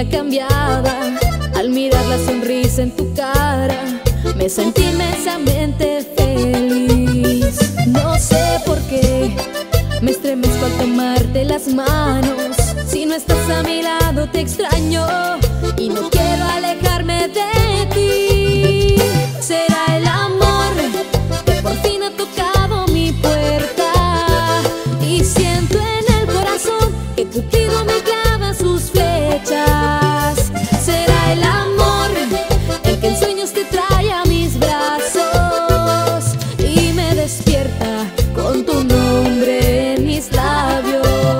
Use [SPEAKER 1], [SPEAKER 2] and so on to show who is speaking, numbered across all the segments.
[SPEAKER 1] me cambiaba. Al mirar la sonrisa en tu cara, me sentí inmensamente feliz. No sé por qué me estremezco al tomarte las manos. Si no estás a mi lado te extraño y no quiero alejarme de ti. Será el amor que por fin ha tocado mi puerta, y siento en el corazón que Cupido me clava sus flechas. Será el amor el que en sueños te trae a mis brazos y me despierta con tu nombre en mis labios.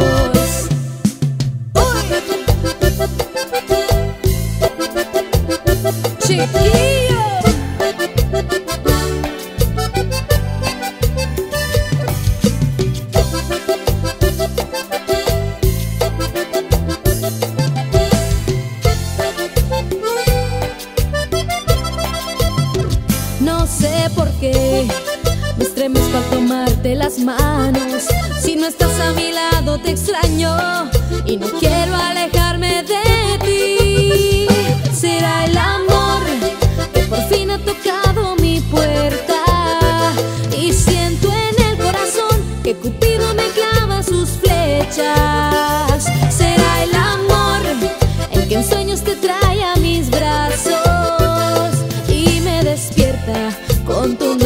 [SPEAKER 1] Chiquillo, no sé por qué me estremezco al tomarte las manos. Si no estás a mi lado te extraño y no quiero alejarme de ti. Será el amor que por fin ha tocado mi puerta, y siento en el corazón que Cupido me clava sus flechas. Será el amor el que en sueños te trae a mis brazos y me despierta con tu nombre